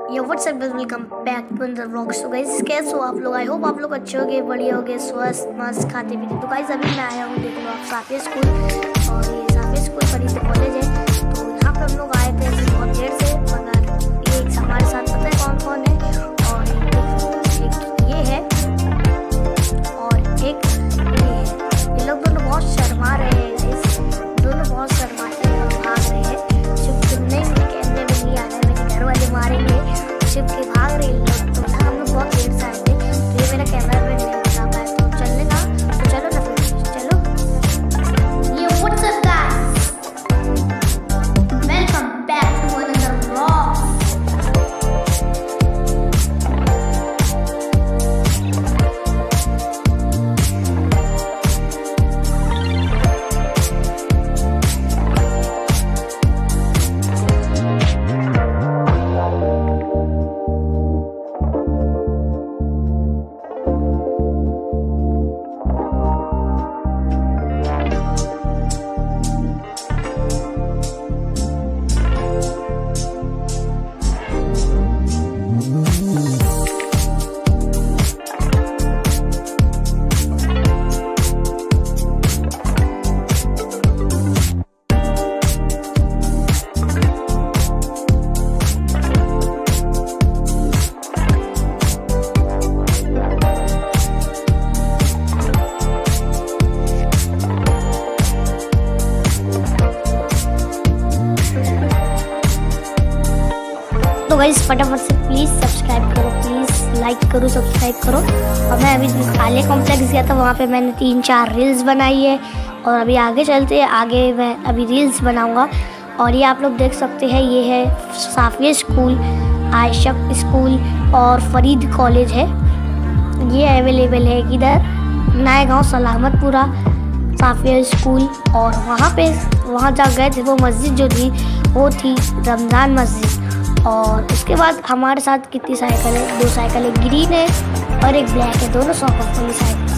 Yo what's up welcome back to another vlog. So guys कैसे हो आप लोग? आई होप आप लोग अच्छे होगे, बढ़िया होगे, स्वस्थ मस्त खाते पीते। तो गाइस अभी मैं आया हूँ, देख लो आप, साफिया स्कूल। और ये साफिया स्कूल फरीद कॉलेज है। तो यहाँ पे हम लोग आए थे बहुत देर से, मगर ये हमारे साथ पता है कौन कौन है। और एक ये है और एक ये है। ये लोग दोनों बहुत शर्मा रहे हैं गाइस, दोनों बहुत शर्माते हैं और भाग रहे हैं। नहीं, मुझे कैमरे में नहीं आना है, मेरे घर वाले मारेंगे। छिप के भाग रहे लोग। तो ना हम लोग बहुत देर से आए थे, तो ये मेरा कैमरा मैन नहीं बता पाया। तो चलने ना, तो चलो ना फिर चलो। ये what's up guys, welcome back to another vlog. तो गाइस फटाफट से प्लीज़ सब्सक्राइब करो, प्लीज़ लाइक करो, सब्सक्राइब करो। और मैं अभी आलिया कॉम्प्लेक्स गया था, वहाँ पे मैंने 3-4 रील्स बनाई है। और अभी आगे चलते हैं, आगे मैं अभी रील्स बनाऊँगा। और ये आप लोग देख सकते हैं, ये है साफिया स्कूल, आयशा स्कूल और फरीद कॉलेज है। ये अवेलेबल है किधर, नए गाँव सलामतपुरा साफिया स्कूल। और वहाँ जा गए थे, वो मस्जिद जो थी वो थी रमज़ान मस्जिद। और उसके बाद हमारे साथ कितनी साइकिल है, 2 साइकिल है, ग्रीन है और एक ब्लैक है, दोनों सॉफ्ट वाली साइकिल।